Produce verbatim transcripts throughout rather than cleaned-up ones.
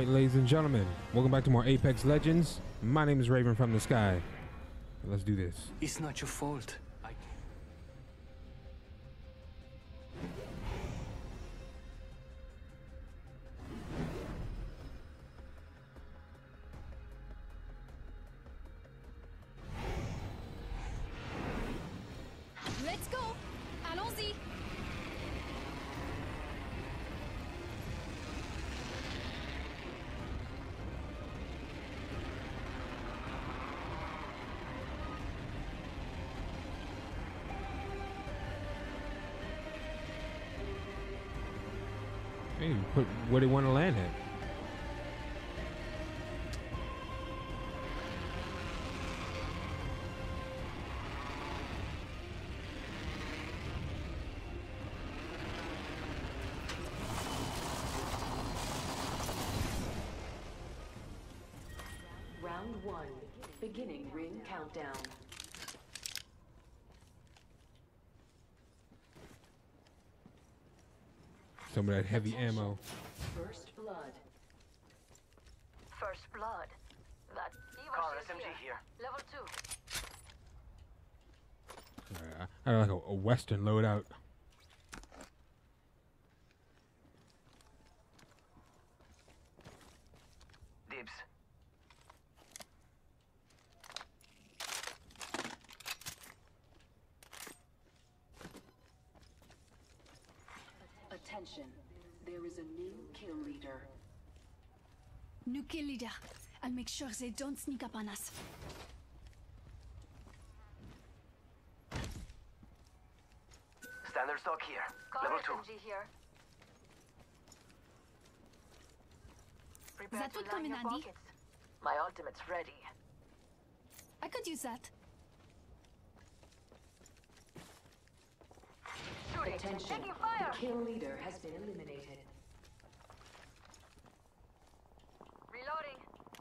Alright, ladies and gentlemen, welcome back to more Apex Legends. My name is Raven from the Sky. Let's do this. It's not your fault. I... Let's go! Allons-y! Hey, put where they want to land at. Round one, beginning ring countdown. Some of that heavy ammo. First blood. First blood. That Call S M G here. Level two. Alright, I I like a, a Western loadout. Dibs. Attention, there is a new kill leader. New kill leader. I'll make sure they don't sneak up on us. Standard stock here. Call Level S two. M G here. Prepare That to would line come in your handy. pockets. My ultimate's ready. I could use that. Shooting. Attention, Taking fire. the kill leader has been eliminated. Reloading.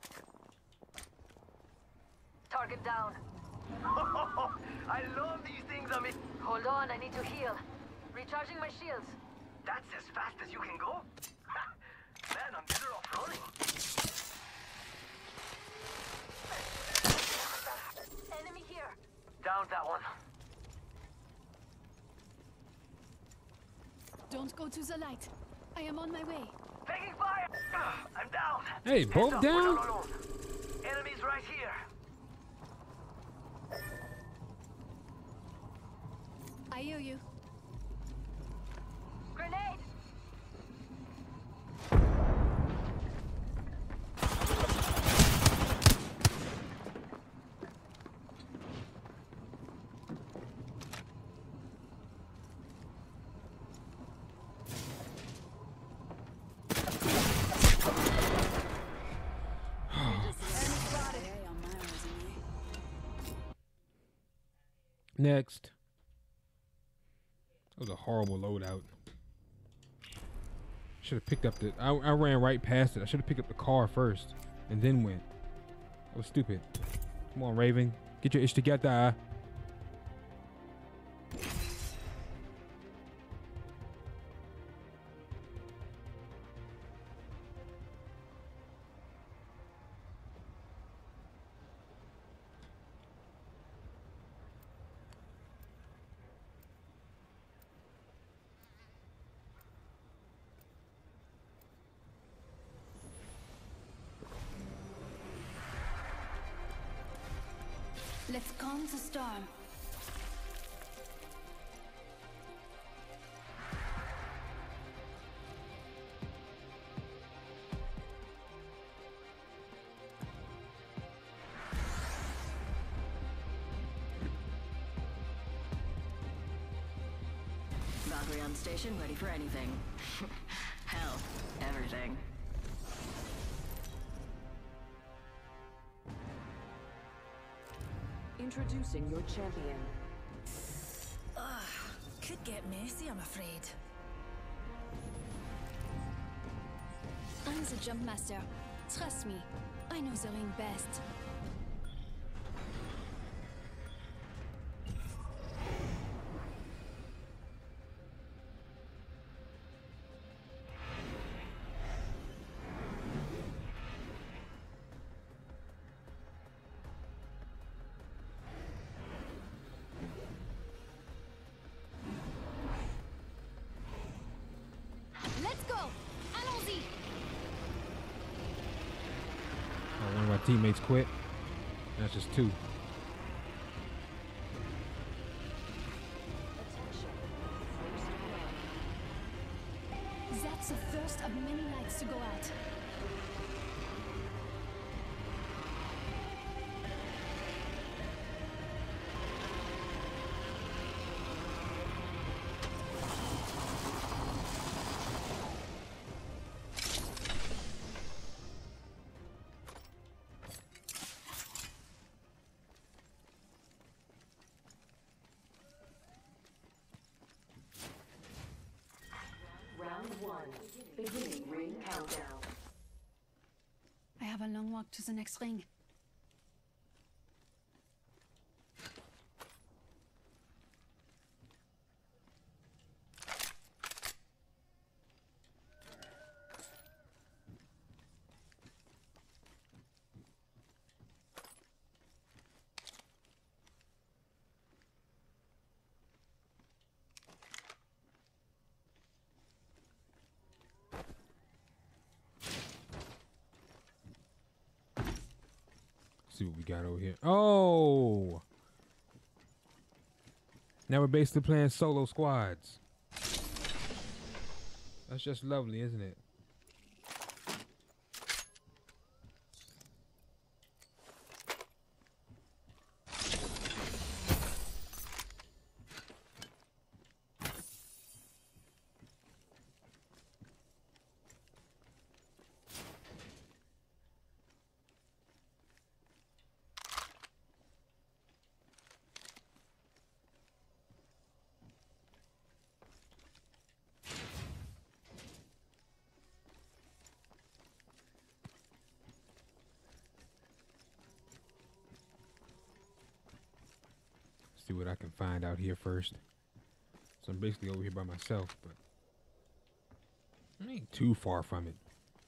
Target down. I love these things, I mean. Hold on, I need to heal. Recharging my shields. That's as fast as you can go? Man, I'm better off running. Enemy here. Down that one. Don't go to the light. I am on my way. Taking fire! I'm down. Hey, Heads both up, down? we're not alone. Enemies right here. I hear you. Grenade. Next. That was a horrible loadout. Should have picked up the. I, I ran right past it. I should have picked up the car first and then went. That was stupid. Come on, Raven. Get your ish together. Let's calm the storm. Valkyrie on station, ready for anything. Hell, everything. Introducing your champion. Ugh, could get messy, I'm afraid. I'm the jump master. Trust me, I know the ring best. teammates quit. That's just two. That's the first of many lights to go out. Beginning ring countdown. I have a long walk to the next ring. See what we got over here. Oh! Now we're basically playing solo squads. That's just lovely, isn't it? See what I can find out here first. So I'm basically over here by myself, but I ain't too far from it.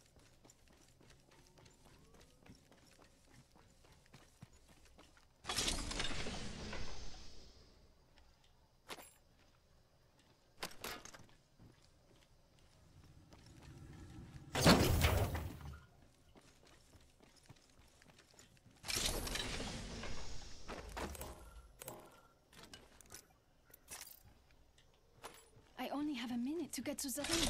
I only have a minute to get to the ring.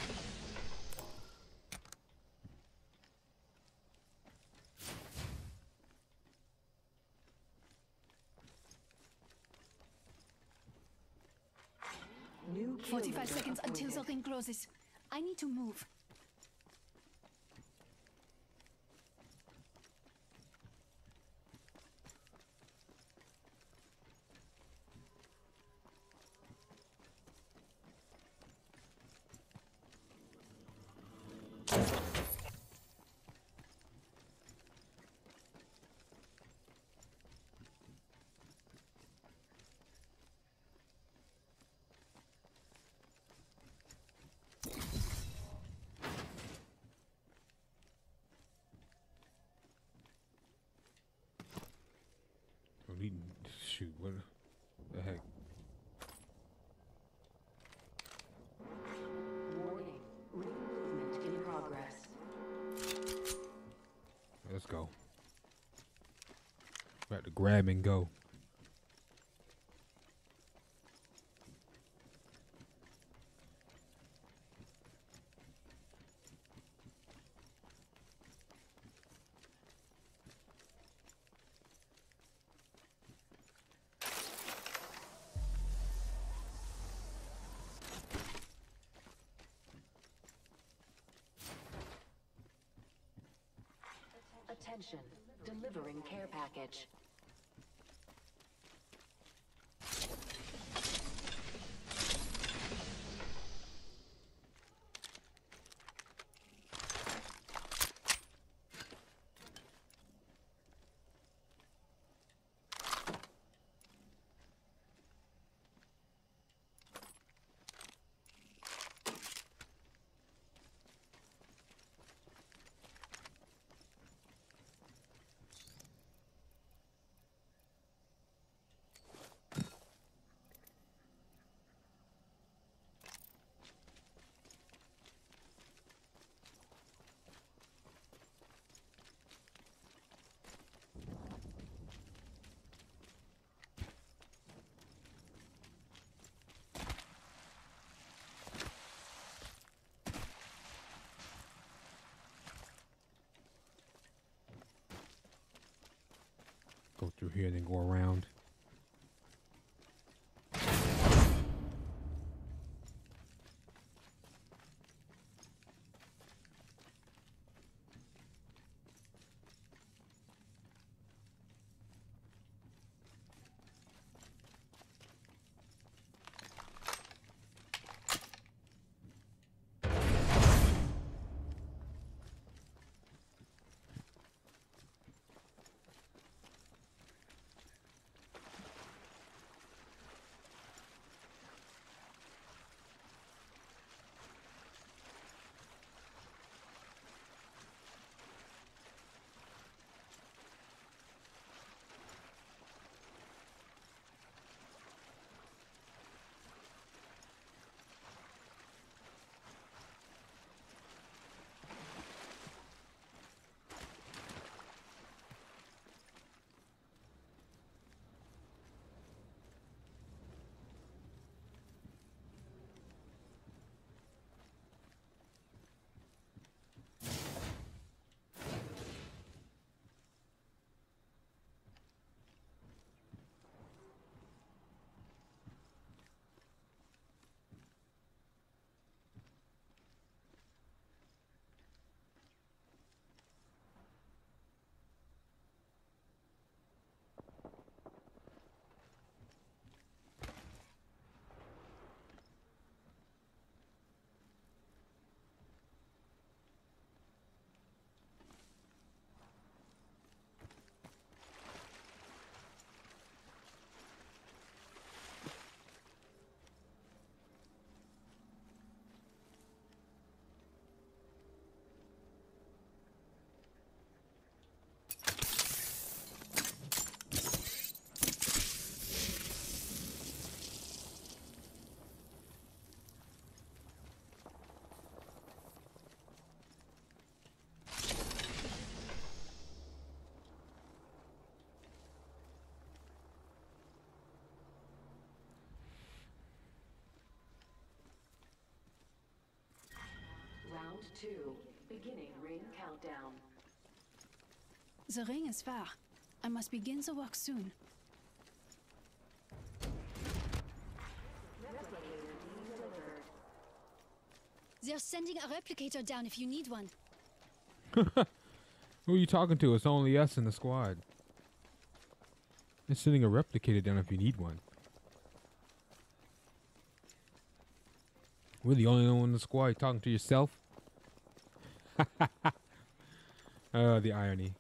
New forty-five seconds until the ring closes. I need to move. Shoot, what the heck? Warning. Ring movement in progress. Let's go. About to grab and go. Attention. Delivering care package. go through here and then go around. Round two. Beginning ring countdown. The ring is far. I must begin the work soon. They're sending a replicator down if you need one. Who are you talking to? It's only us in the squad. They're sending a replicator down if you need one. We're the only one in the squad. You talking to yourself? Oh, the irony.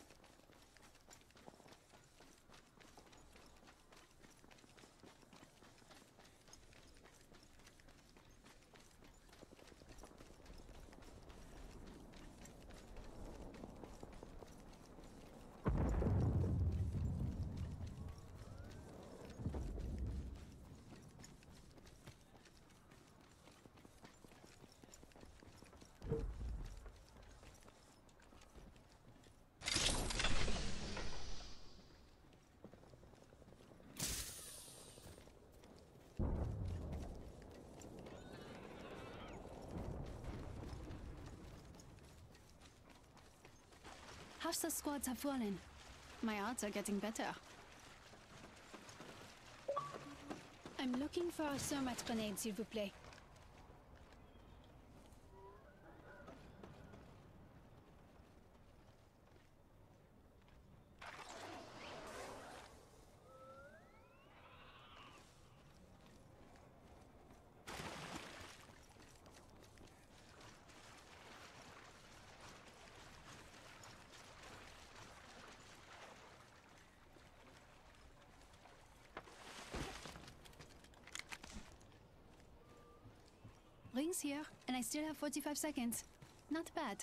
Half the squads have fallen. My odds are getting better. I'm looking for a thermite grenade, s'il vous plaît. Rings here, and I still have forty-five seconds. Not bad.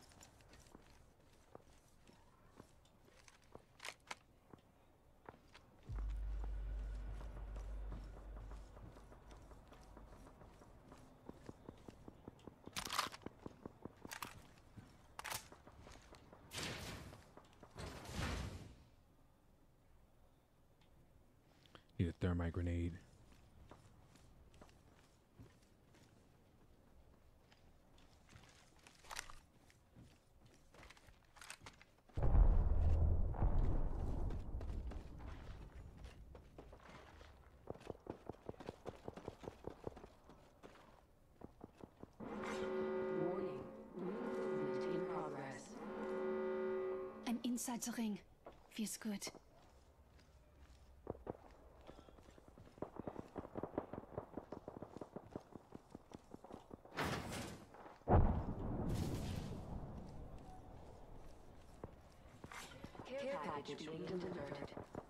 Need a thermite grenade. inside the ring. Feels good. Care package being delivered.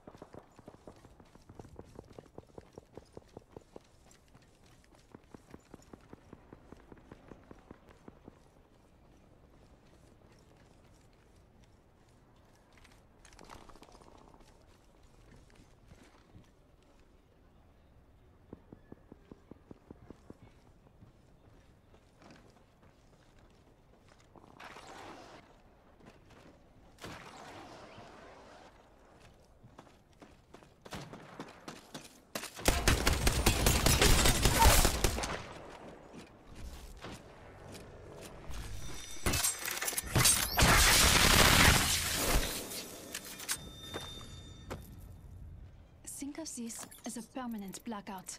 Think of this as a permanent blackout.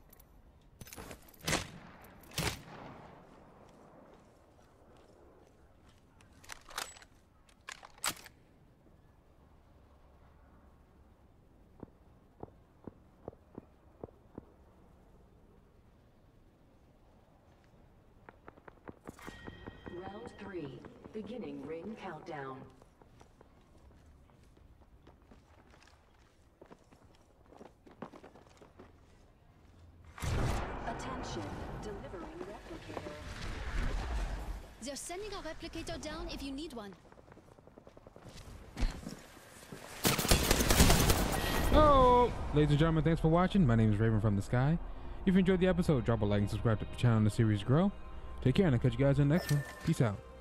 Round three, beginning ring countdown. Attention, delivering replicator. They're sending a replicator down if you need one. Oh, ladies and gentlemen, thanks for watching. My name is Raven from the Sky. If you enjoyed the episode, drop a like and subscribe to the channel and the series grow. Take care, and I'll catch you guys in the next one. Peace out.